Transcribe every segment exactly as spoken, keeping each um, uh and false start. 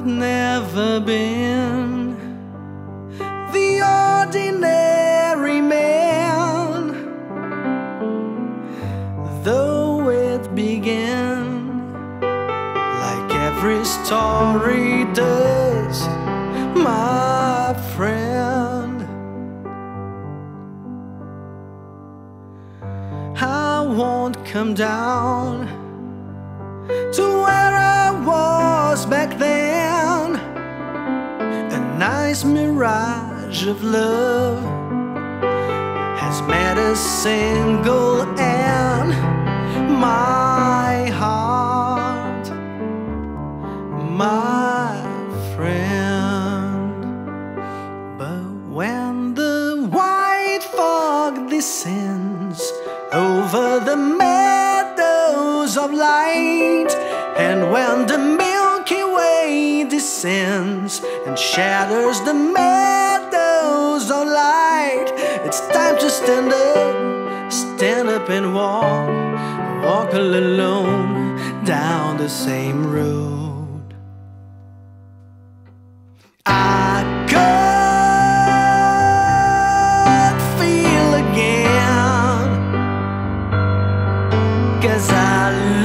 I've never been the ordinary man, though it began like every story does, my friend. I won't come down to where I was back then. A nice mirage of love has met a single end. My heart, my friend. But when the white fog descends over the meadows of light, and when the Milky Way descends and shatters the meadows of light, it's time to stand up, stand up and walk, walk all alone down the same road. I could feel again, 'cause I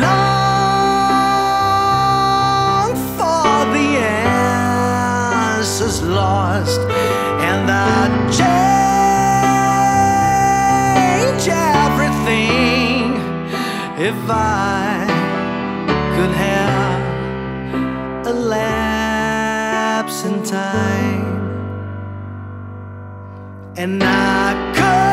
long for the answers lost, and I'd change everything if I could have a lapse in time. And I could